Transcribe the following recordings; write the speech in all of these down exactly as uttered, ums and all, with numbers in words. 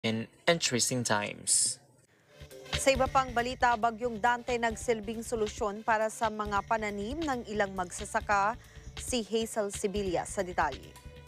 in interesting times. Sa iba pang balita, Bagyong Dante nagsilbing solusyon para sa mga pananim ng ilang magsasaka, si Hazel Sibilia sa detalye.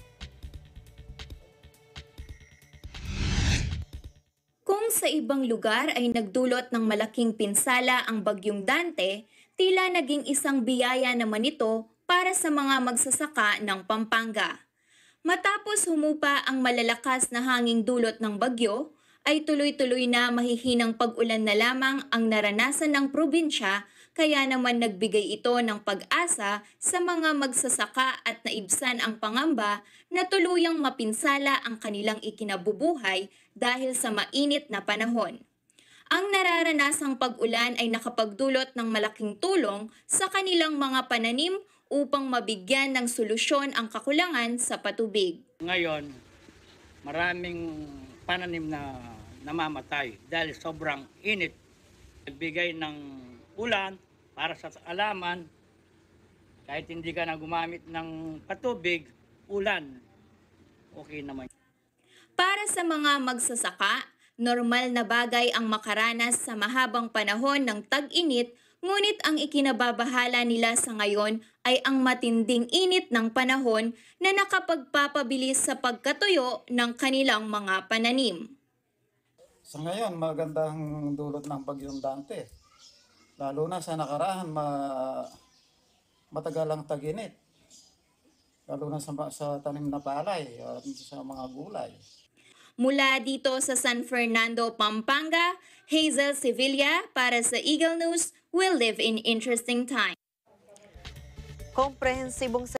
Kung sa ibang lugar ay nagdulot ng malaking pinsala ang Bagyong Dante, tila naging isang biyaya naman ito para sa mga magsasaka ng Pampanga. Matapos humupa ang malalakas na hanging dulot ng bagyo, ay tuloy-tuloy na mahihinang pag-ulan na lamang ang naranasan ng probinsya, kaya naman nagbigay ito ng pag-asa sa mga magsasaka at naibsan ang pangamba na tuluyang mapinsala ang kanilang ikinabubuhay dahil sa mainit na panahon. Ang nararanasang pag-ulan ay nakapagdulot ng malaking tulong sa kanilang mga pananim upang mabigyan ng solusyon ang kakulangan sa patubig. Ngayon, maraming pananim na namamatay dahil sobrang init. Nagbigay ng ulan para sa alaman, kahit hindi ka na gumamit ng patubig, ulan, okay naman. Para sa mga magsasaka, normal na bagay ang makaranas sa mahabang panahon ng tag-init, ngunit ang ikinababahala nila sa ngayon ay ang matinding init ng panahon na nakapagpapabilis sa pagkatuyo ng kanilang mga pananim. Sa ngayon, magandang dulot ng Bagyong Dante. Lalo na sa nakaraan, ma matagal ang tag-init. Lalo na sa, sa tanim na palay at sa mga gulay. Mula dito sa San Fernando, Pampanga, Hazel Sibilia para sa Eagle News. We'll live in interesting times. Komprehensibong